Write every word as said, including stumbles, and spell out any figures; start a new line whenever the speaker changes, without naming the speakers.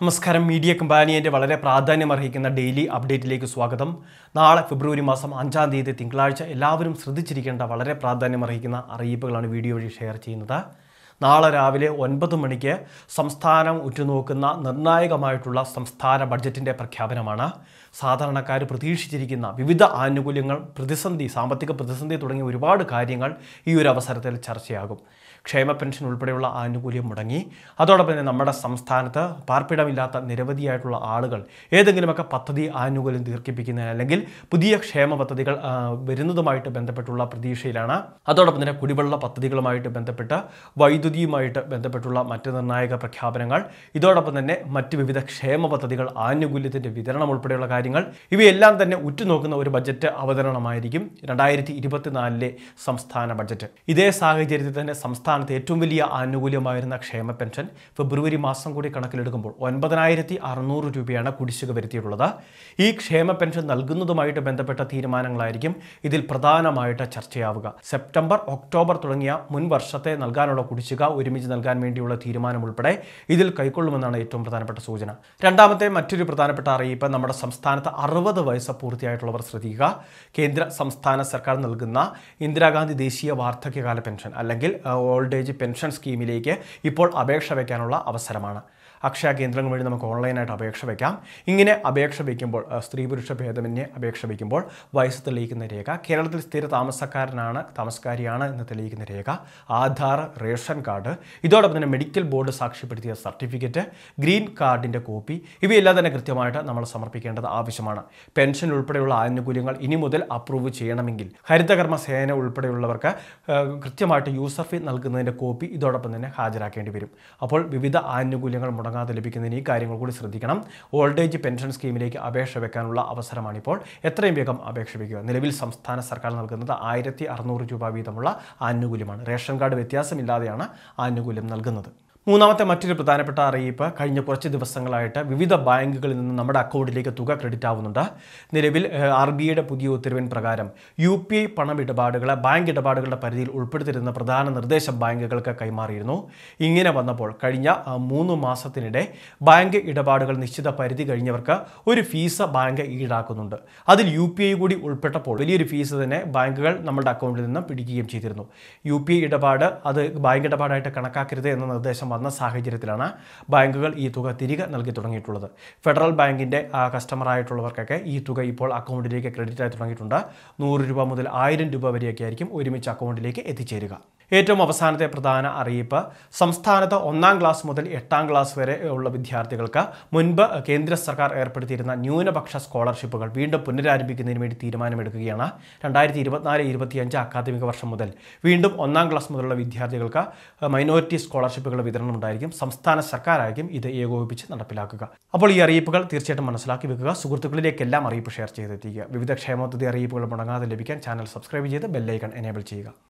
നമസ്കാരം. മീഡിയ കമ്പാനിയൻ്റെ വളരെ പ്രാധാന്യമർഹിക്കുന്ന ഡെയിലി അപ്ഡേറ്റിലേക്ക് സ്വാഗതം. നാളെ ഫെബ്രുവരി മാസം അഞ്ചാം തീയതി തിങ്കളാഴ്ച എല്ലാവരും ശ്രദ്ധിച്ചിരിക്കേണ്ട വളരെ പ്രാധാന്യമർഹിക്കുന്ന അറിയിപ്പുകളാണ് വീഡിയോ വഴി ഷെയർ ചെയ്യുന്നത്. നാളെ രാവിലെ ഒൻപത് മണിക്ക് സംസ്ഥാനം ഉറ്റുനോക്കുന്ന നിർണായകമായിട്ടുള്ള സംസ്ഥാന ബഡ്ജറ്റിൻ്റെ പ്രഖ്യാപനമാണ്. സാധാരണക്കാർ പ്രതീക്ഷിച്ചിരിക്കുന്ന വിവിധ ആനുകൂല്യങ്ങൾ, പ്രതിസന്ധി, സാമ്പത്തിക പ്രതിസന്ധി തുടങ്ങിയ ഒരുപാട് കാര്യങ്ങൾ ഈ ഒരു അവസരത്തിൽ ചർച്ചയാകും. ക്ഷേമ പെൻഷൻ ഉൾപ്പെടെയുള്ള ആനുകൂല്യം മുടങ്ങി. അതോടൊപ്പം തന്നെ നമ്മുടെ സംസ്ഥാനത്ത് പാർപ്പിടമില്ലാത്ത നിരവധിയായിട്ടുള്ള ആളുകൾ ഏതെങ്കിലുമൊക്കെ പദ്ധതി ആനുകൂല്യം ദീർഘിപ്പിക്കുന്നതിന് അല്ലെങ്കിൽ പുതിയ ക്ഷേമ പദ്ധതികൾ വരുന്നതുമായിട്ട് ബന്ധപ്പെട്ടുള്ള പ്രതീക്ഷയിലാണ്. അതോടൊപ്പം തന്നെ കുടിവെള്ള പദ്ധതികളുമായിട്ട് ബന്ധപ്പെട്ട്, വൈദ്യുതിയുമായിട്ട് ബന്ധപ്പെട്ടുള്ള മറ്റ് നിർണായക പ്രഖ്യാപനങ്ങൾ, ഇതോടൊപ്പം തന്നെ മറ്റ് വിവിധ ക്ഷേമ പദ്ധതികൾ, ആനുകൂല്യത്തിൻ്റെ വിതരണം ഉൾപ്പെടെയുള്ള കാര്യങ്ങൾ, ഇവയെല്ലാം തന്നെ ഉറ്റുനോക്കുന്ന ഒരു ബജറ്റ് അവതരണമായിരിക്കും രണ്ടായിരത്തി ഇരുപത്തിനാലിലെ സംസ്ഥാന ബജറ്റ്. ഇതേ സാഹചര്യത്തിൽ തന്നെ സംസ്ഥാന സ്ഥാനത്ത് ഏറ്റവും വലിയ ആനുകൂല്യമായിരുന്ന ക്ഷേമ പെൻഷൻ ഫെബ്രുവരി മാസം കൂടി കണക്കിലെടുക്കുമ്പോൾ ഒൻപതിനായിരത്തി അറുന്നൂറ് രൂപയാണ് കുടിശ്ശിക വരുത്തിയിട്ടുള്ളത്. ഈ ക്ഷേമ പെൻഷൻ നൽകുന്നതുമായിട്ട് ബന്ധപ്പെട്ട തീരുമാനങ്ങളായിരിക്കും ഇതിൽ പ്രധാനമായിട്ട് ചർച്ചയാവുക. സെപ്റ്റംബർ, ഒക്ടോബർ തുടങ്ങിയ മുൻ വർഷത്തെ നൽകാനുള്ള കുടിശ്ശിക ഒരുമിച്ച് നൽകാൻ വേണ്ടിയുള്ള തീരുമാനം ഉൾപ്പെടെ ഇതിൽ കൈക്കൊള്ളുമെന്നാണ് ഏറ്റവും പ്രധാനപ്പെട്ട സൂചന. രണ്ടാമത്തെ മറ്റൊരു പ്രധാനപ്പെട്ട അറിയിപ്പ്, നമ്മുടെ സംസ്ഥാനത്ത് അറുപത് വയസ്സ് പൂർത്തിയായിട്ടുള്ളവർ ശ്രദ്ധിക്കുക. കേന്ദ്ര സംസ്ഥാന സർക്കാർ നൽകുന്ന ഇന്ദിരാഗാന്ധി ദേശീയ വാർദ്ധക്യകാല പെൻഷൻ അല്ലെങ്കിൽ ഓൾഡ് ഏജ് പെൻഷൻ സ്കീമിലേക്ക് ഇപ്പോൾ അപേക്ഷ വയ്ക്കാനുള്ള അവസരമാണ്. അക്ഷയ കേന്ദ്രങ്ങൾ വഴി നമുക്ക് ഓൺലൈനായിട്ട് അപേക്ഷ വയ്ക്കാം. ഇങ്ങനെ അപേക്ഷ വയ്ക്കുമ്പോൾ, സ്ത്രീ പുരുഷ ഭേദമന്യേ അപേക്ഷ വയ്ക്കുമ്പോൾ വയസ്സ് തെളിയിക്കുന്ന രേഖ, കേരളത്തിൽ സ്ഥിര താമസക്കാരനാണ് താമസക്കാരിയാണ് എന്ന് തെളിയിക്കുന്ന രേഖ, ആധാർ, റേഷൻ കാർഡ്, ഇതോടൊപ്പം തന്നെ മെഡിക്കൽ ബോർഡ് സാക്ഷ്യപ്പെടുത്തിയ സർട്ടിഫിക്കറ്റ്, ഗ്രീൻ കാർഡിൻ്റെ കോപ്പി, ഇവയെല്ലാം തന്നെ കൃത്യമായിട്ട് നമ്മൾ സമർപ്പിക്കേണ്ടത് ആവശ്യമാണ്. പെൻഷൻ ഉൾപ്പെടെയുള്ള ആനുകൂല്യങ്ങൾ ഇനി മുതൽ അപ്രൂവ് ചെയ്യണമെങ്കിൽ ഹരിതകർമ്മ സേന ഉൾപ്പെടെയുള്ളവർക്ക് കൃത്യമായിട്ട് യൂസർ ഫീ നൽകുന്നതിൻ്റെ കോപ്പി ഇതോടൊപ്പം തന്നെ ഹാജരാക്കേണ്ടി വരും. അപ്പോൾ വിവിധ ആനുകൂല്യങ്ങൾ മുടങ്ങാതെ ലഭിക്കുന്നതിന് ഈ കാര്യങ്ങൾ കൂടി ശ്രദ്ധിക്കണം. ഓൾഡ് ഏജ് പെൻഷൻ സ്കീമിലേക്ക് അപേക്ഷ വെക്കാനുള്ള അവസരമാണിപ്പോൾ. എത്രയും വേഗം അപേക്ഷ വയ്ക്കുക. നിലവിൽ സംസ്ഥാന സർക്കാർ നൽകുന്നത് ആയിരത്തി അറുന്നൂറ് രൂപ വീതമുള്ള ആനുകൂല്യമാണ്. റേഷൻ കാർഡ് വ്യത്യാസമില്ലാതെയാണ് ആനുകൂല്യം നൽകുന്നത്. മൂന്നാമത്തെ മറ്റൊരു പ്രധാനപ്പെട്ട അറിയിപ്പ്, കഴിഞ്ഞ കുറച്ച് ദിവസങ്ങളായിട്ട് വിവിധ ബാങ്കുകളിൽ നിന്ന് നമ്മുടെ അക്കൗണ്ടിലേക്ക് തുക ക്രെഡിറ്റ് ആവുന്നുണ്ട്. നിലവിൽ ആർ ബി ഐയുടെ പുതിയ ഉത്തരവിൻ പ്രകാരം യു പി ഐ പണമിടപാടുകളെ ബാങ്ക് ഇടപാടുകളുടെ പരിധിയിൽ ഉൾപ്പെടുത്തിയിരുന്ന പ്രധാന നിർദ്ദേശം ബാങ്കുകൾക്ക് കൈമാറിയിരുന്നു. ഇങ്ങനെ വന്നപ്പോൾ കഴിഞ്ഞ മൂന്ന് മാസത്തിനിടെ ബാങ്ക് ഇടപാടുകൾ നിശ്ചിത പരിധി കഴിഞ്ഞവർക്ക് ഒരു ഫീസ് ബാങ്ക് ഈടാക്കുന്നുണ്ട്. അതിൽ യു പി ഐ കൂടി ഉൾപ്പെട്ടപ്പോൾ വലിയൊരു ഫീസ് തന്നെ ബാങ്കുകൾ നമ്മുടെ അക്കൗണ്ടിൽ നിന്ന് പിടിക്കുകയും ചെയ്തിരുന്നു. യു പി ഐ ഇടപാട് അത് ബാങ്ക് ഇടപാടായിട്ട് കണക്കാക്കരുത് എന്ന നിർദ്ദേശം വന്ന സാഹചര്യത്തിലാണ് ബാങ്കുകൾ ഈ തുക തിരികെ നൽകി തുടങ്ങിയിട്ടുള്ളത്. ഫെഡറൽ ബാങ്കിൻ്റെ കസ്റ്റമറായിട്ടുള്ളവർക്കൊക്കെ ഈ തുക ഇപ്പോൾ അക്കൗണ്ടിലേക്ക് ക്രെഡിറ്റ് ആയി തുടങ്ങിയിട്ടുണ്ട്. നൂറ് രൂപ മുതൽ ആയിരം രൂപ വരെയൊക്കെ ആയിരിക്കും ഒരുമിച്ച് അക്കൗണ്ടിലേക്ക് എത്തിച്ചേരുക. ഏറ്റവും അവസാനത്തെ പ്രധാന അറിയിപ്പ്, സംസ്ഥാനത്ത് ഒന്നാം ക്ലാസ് മുതൽ എട്ടാം ക്ലാസ് വരെ ഉള്ള വിദ്യാർത്ഥികൾക്ക് മുൻപ് കേന്ദ്ര സർക്കാർ ഏർപ്പെടുത്തിയിരുന്ന ന്യൂനപക്ഷ സ്കോളർഷിപ്പുകൾ വീണ്ടും പുനരാരംഭിക്കുന്നതിന് വേണ്ടി തീരുമാനമെടുക്കുകയാണ്. രണ്ടായിരത്തി ഇരുപത്തിനാല് ഇരുപത്തിയഞ്ച് അക്കാദമിക വർഷം മുതൽ വീണ്ടും ഒന്നാം ക്ലാസ് മുതലുള്ള വിദ്യാർത്ഥികൾക്ക് മൈനോറിറ്റി സ്കോളർഷിപ്പുകൾ വിതരണം ഉണ്ടായിരിക്കും. സംസ്ഥാന സർക്കാരായിരിക്കും ഇത് ഏകോപിപ്പിച്ച് നടപ്പിലാക്കുക. അപ്പോൾ ഈ അറിയിപ്പുകൾ തീർച്ചയായിട്ടും മനസ്സിലാക്കി വെക്കുക. സുഹൃത്തുക്കളിലേക്കെല്ലാം അറിയിപ്പ് ഷെയർ ചെയ്തെത്തിക്കുക. വിവിധ ക്ഷേമ പദ്ധതി അറിയിപ്പുകൾ മുടങ്ങാതെ ലഭിക്കാൻ ചാനൽ സബ്സ്ക്രൈബ് ചെയ്ത് ബെല്ലൈക്കൺ എനേബിൾ ചെയ്യുക.